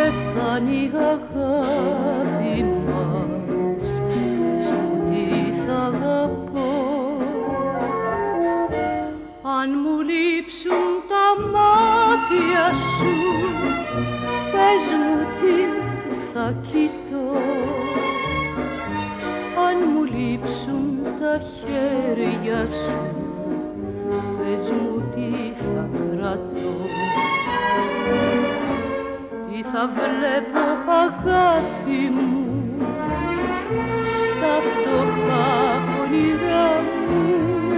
πεθάνει η αγάπη μας, πες μου τι θα αγαπώ. Αν μου λείψουν τα μάτια σου, πες μου τι θα κοιτώ. Αν μου λείψουν τα χέρια σου, πες μου τι θα κρατώ. Τι θα βλέπω αγάπη μου στα φτωχά όνειρά μου,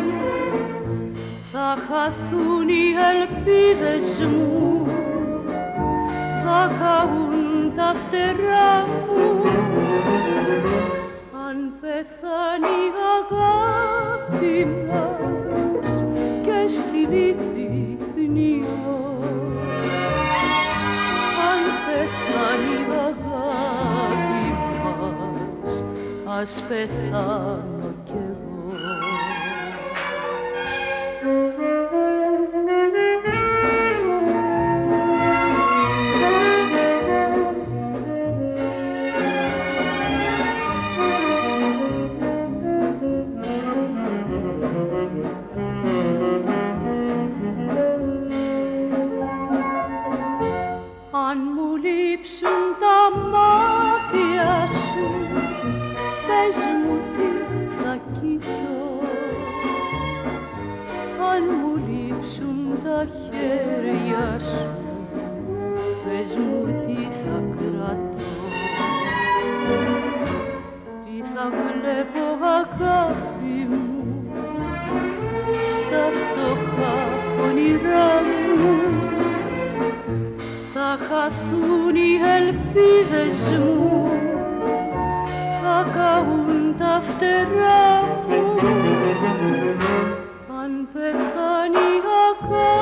θα χαθούν οι ελπίδες μου, θα καούν τα φτερά μου. Αν πεθάνει η αγάπη μας και στη λύπη πνιώ, αν πεθάνει η αγάπη μας, ας πεθάνω κι εγώ. Αν μου λείψουν τα μάτια σου, πες μου τι θα κοιτώ. Αν μου λείψουν τα χέρια σου, πες μου τι θα κρατώ. Τι θα βλέπω αγάπη μου στα φτωχά όνειρά μου, θα χαθούν οι ελπίδες μου, θα καούν τα φτερά μου. Αν πεθάνει η αγάπη